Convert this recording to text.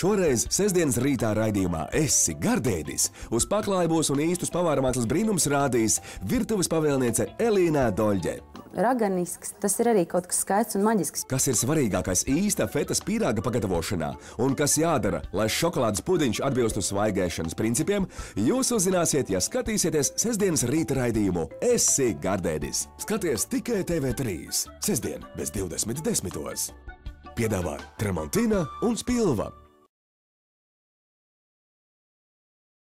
Šoreiz sestdienas rītā raidījumā Esi gardēdis uz paklājībos un īstus pavāramākslas brīnums rādīs virtuves pavēlniece Elīna Doļģe. Raganisks, tas ir arī kaut kas skaists un maģisks. Kas ir svarīgākais īsta fetas pīrāga pagatavošanā un kas jādara, lai šokolādes pudiņš atbilstu svaigēšanas principiem, jūs uzzināsiet, ja skatīsieties sestdienas rīta raidījumu Esi gardēdis. Skaties tikai TV3. Sestdien bez 20:10. Piedāvā Tramontina un Spilva.